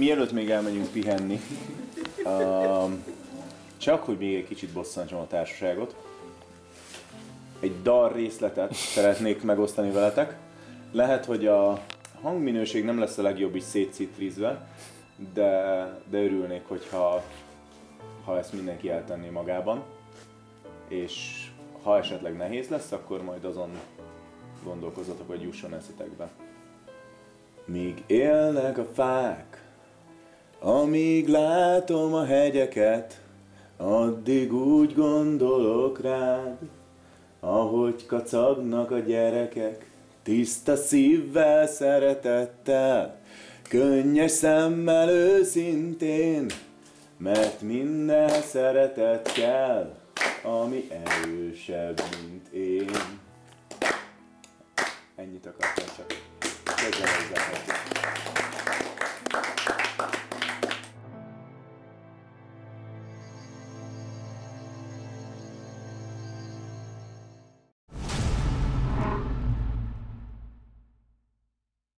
Mielőtt még elmegyünk pihenni, csak hogy még egy kicsit bosszantsam a társaságot, egy dal részletet szeretnék megosztani veletek. Lehet, hogy a hangminőség nem lesz a legjobb is szétszitrizve, de örülnék, hogyha ezt mindenki eltenné magában. És ha esetleg nehéz lesz, akkor majd azon gondolkozzatok, hogy jusson eszetekbe. Míg élnek a fák, amíg látom a hegyeket, addig úgy gondolok rád, ahogy kacagnak a gyerekek, tiszta szívvel, szeretettel, könnyes szemmel, őszintén, mert minden szeretet kell, ami erősebb, mint én. Ennyit akartam csak. Kezdem ezzel.